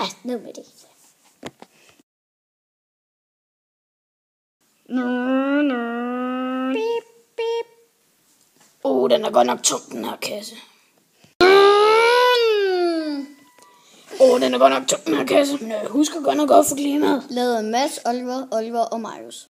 nu med det. Bip, bip. Den er godt nok tung, den her kasse. Den er godt nok tung, den her kasse. Men husk at gøre noget godt for klimaet. Lavet Mads, Oliver og Marius.